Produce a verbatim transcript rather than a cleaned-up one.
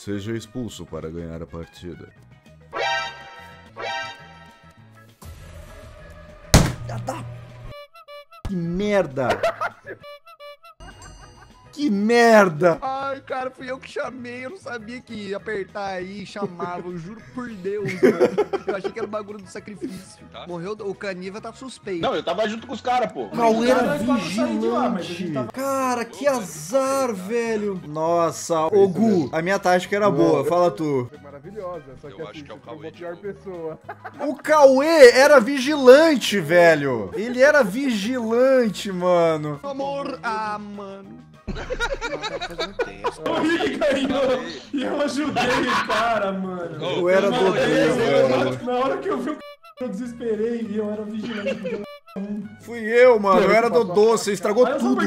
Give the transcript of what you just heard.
Seja expulso para ganhar a partida. Que merda! Que merda! Ai, cara, fui eu que chamei, eu não sabia que ia apertar aí, chamava, eu juro por Deus, mano. Eu achei que era o bagulho do sacrifício. Tá. Morreu, o Caniva tá suspeito. Não, eu tava junto com os caras, pô. Cauê era Nós vamos sair de lá, mas a gente vigilante. tava- Cara, que azar, velho. Nossa, ô Gu, a minha tática era boa, fala tu. Foi maravilhosa, só que Eu assim, acho que é o você foi Cauê uma de pior novo. pessoa. O Cauê era vigilante, velho. Ele era vigilante, mano. Amor, ah, mano. O Rick ganhou e eu ajudei o cara, mano. Eu era Mano, Dodô, eu- velho. Na hora que eu vi o c... eu desesperei e eu era vigilante. Fui eu, mano. Eu era Dodô, você estragou Aí eu só tudo